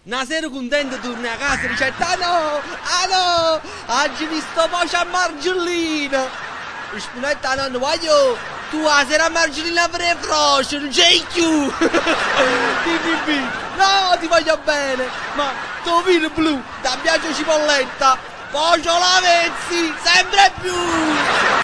una sera contento torni a casa e dice ah no, oggi visto poi a Margellina. E Spinetta non voglio, tu a sera a Margellina avrei froscio, non c'è più. No, ti voglio bene, ma tuo vino blu, da piace cipolletta, poi c'ho la Vezzi, sempre più.